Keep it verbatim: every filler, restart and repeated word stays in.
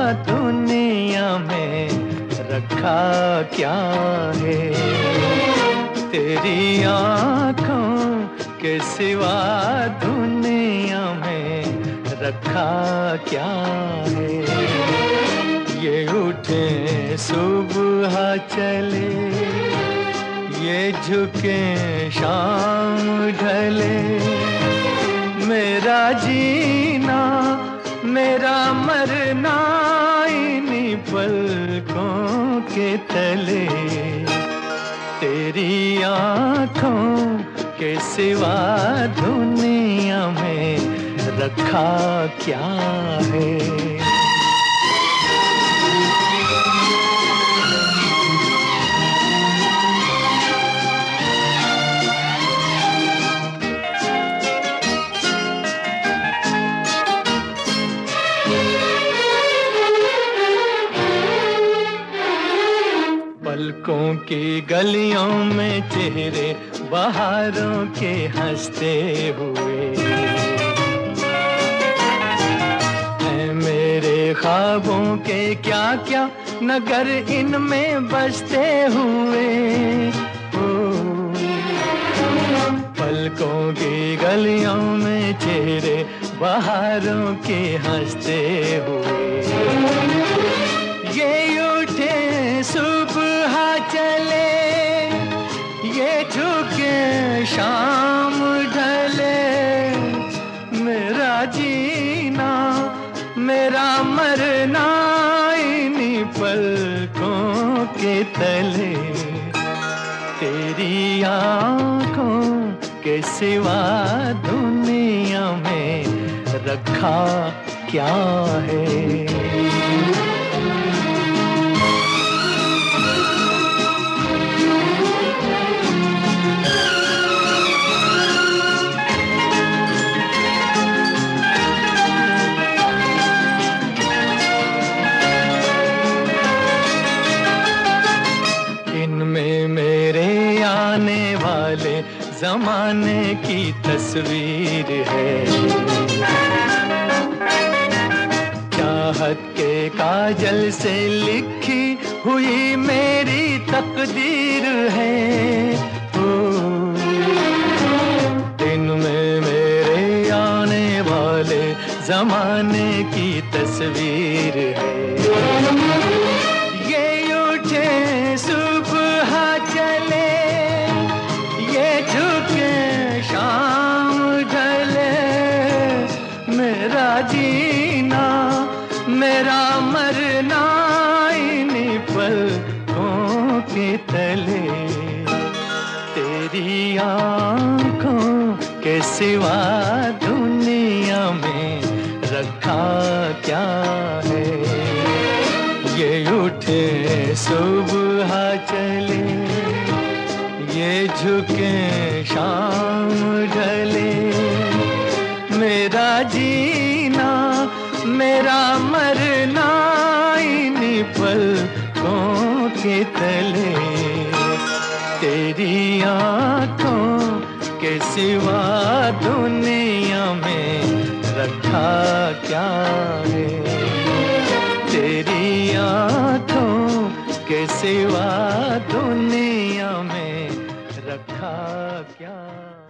दुनिया में रखा क्या है। तेरी आँखों के सिवा दुनिया में रखा क्या है। ये उठे सुबह चले, ये झुके शाम ढले, मेरा जीना मेरा मरना इन्हीं पलकों के तले। तेरी आँखों के सिवा दुनिया में रखा क्या है। पलकों की गलियों में चेहरे बहारों के हंसते हुए हैं मेरे ख्वाबों के क्या क्या नगर इनमें बसते हुए। ओ, पलकों की गलियों में चेहरे बहारों के हंसते हुए, ये उठे सुबह चले, ये झुके शाम ढले, मेरा जीना मेरा मरना इन्हीं पलकों के तले। तेरी आँखों के सिवा दुनिया में रखा क्या है। इनमें मेरे आने वाले जमाने की तस्वीर है, चाहत के काजल से लिखी हुई मेरी तकदीर है। ओ, इनमें मेरे आने वाले जमाने की तस्वीर है, ये उठे सुबह चले, ये झुके शाम ढले, मेरा जीना मेरा मरना इन्हीं पलकों के तले। तेरी आँखों के सिवा दुनिया में रखा क्या है। ये उठे सुबह चले, ये झुके शाम ढले, मेरा जीना मेरा मरना इन्हीं पलकों के तले। तेरी आँखों के सिवा दुनिया में रखा क्या है। तेरी आँखों के सिवा दुनिया में रखा क्या।